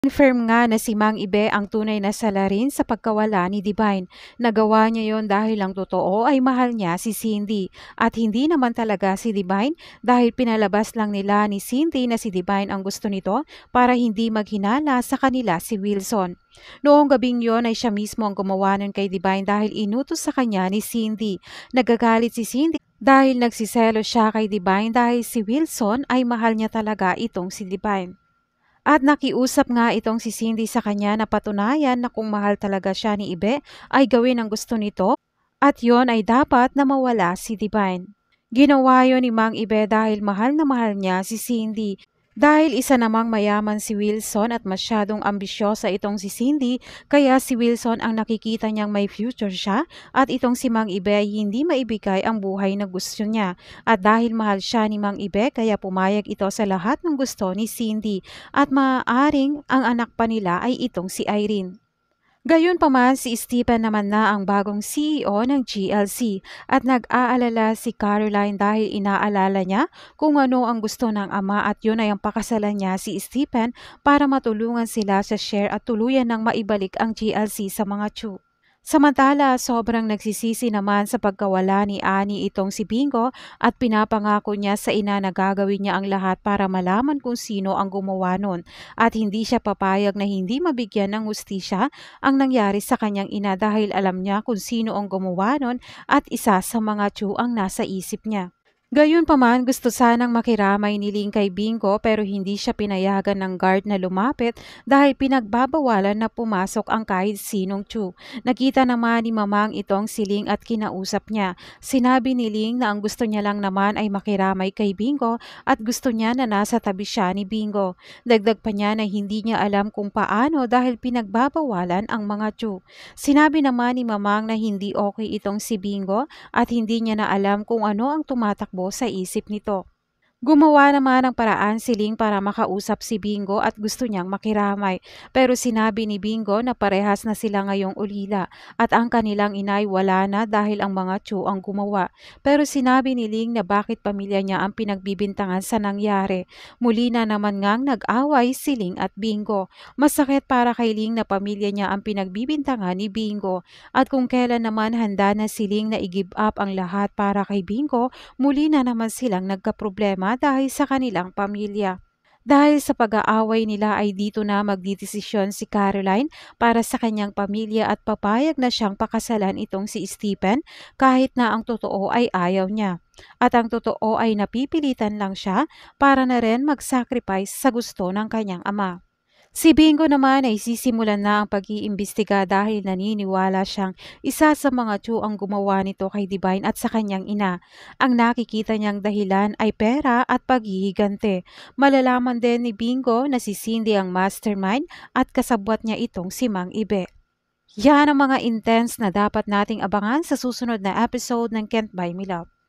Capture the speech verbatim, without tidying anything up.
Confirm nga na si Mang Ibe ang tunay na salarin sa pagkawala ni Divine. Nagawa niya yon dahil ang totoo ay mahal niya si Cindy. At hindi naman talaga si Divine dahil pinalabas lang nila ni Cindy na si Divine ang gusto nito para hindi maghinala sa kanila si Wilson. Noong gabing yon ay siya mismo ang gumawa nun kay Divine dahil inutos sa kanya ni Cindy. Nagagalit si Cindy dahil nagsiselo siya kay Divine dahil si Wilson ay mahal niya talaga itong si Divine. At nakiusap nga itong si Cindy sa kanya na patunayan na kung mahal talaga siya ni Ibe ay gawin ang gusto nito at yon ay dapat na mawala si Divine. Ginawa yon ni Mang Ibe dahil mahal na mahal niya si Cindy. Dahil isa namang mayaman si Wilson at masyadong ambisyosa itong si Cindy, kaya si Wilson ang nakikita niyang may future siya at itong si Mang Ibe ay hindi maibigay ang buhay na gusto niya. At dahil mahal siya ni Mang Ibe kaya pumayag ito sa lahat ng gusto ni Cindy at maaaring ang anak pa nila ay itong si Irene. Gayunpaman si Stephen naman na ang bagong C E O ng G L C at nag-aalala si Caroline dahil inaalala niya kung ano ang gusto ng ama at yun ay ang pakasalan niya si Stephen para matulungan sila sa share at tuluyan ng maibalik ang G L C sa mga Chu. Samantala, sobrang nagsisisi naman sa pagkawala ni Annie itong si Bingo at pinapangako niya sa ina na gagawin niya ang lahat para malaman kung sino ang gumawa nun at hindi siya papayag na hindi mabigyan ng hustisya ang nangyari sa kanyang ina dahil alam niya kung sino ang gumawa nun at isa sa mga Chu ang nasa isip niya. Gayunpaman, gusto sanang makiramay ni Ling kay Bingo pero hindi siya pinayagan ng guard na lumapit dahil pinagbabawalan na pumasok ang kahit sinong Chu. Nakita naman ni Mamang itong si Ling at kinausap niya. Sinabi ni Ling na ang gusto niya lang naman ay makiramay kay Bingo at gusto niya na nasa tabi siya ni Bingo. Dagdag pa niya na hindi niya alam kung paano dahil pinagbabawalan ang mga Chu. Sinabi naman ni Mamang na hindi okay itong si Bingo at hindi niya na alam kung ano ang tumatakbo sa isip nito. Gumawa naman ng paraan si Ling para makausap si Bingo at gusto niyang makiramay. Pero sinabi ni Bingo na parehas na sila ngayong ulila at ang kanilang inay wala na dahil ang mga Chu ang gumawa. Pero sinabi ni Ling na bakit pamilya niya ang pinagbibintangan sa nangyari. Muli na naman ngang nag-away si Ling at Bingo. Masakit para kay Ling na pamilya niya ang pinagbibintangan ni Bingo. At kung kailan naman handa na si Ling na i-give up ang lahat para kay Bingo, muli na naman silang nagkaproblema dahil sa kanilang pamilya. Dahil sa pag-aaway nila ay dito na magdidesisyon si Caroline para sa kanyang pamilya at papayag na siyang pakasalan itong si Stephen kahit na ang totoo ay ayaw niya. At ang totoo ay napipilitan lang siya para na rin mag-sacrifice sa gusto ng kanyang ama. Si Bingo naman ay sisimulan na ang pag-iimbestiga dahil naniniwala siyang isa sa mga Chu ang gumawa nito kay Divine at sa kanyang ina. Ang nakikita niyang dahilan ay pera at paghihigante. Malalaman din ni Bingo na si Cindy ang mastermind at kasabwat niya itong si Mang Ibe. Yan ang mga intense na dapat nating abangan sa susunod na episode ng Can't Buy Me Love.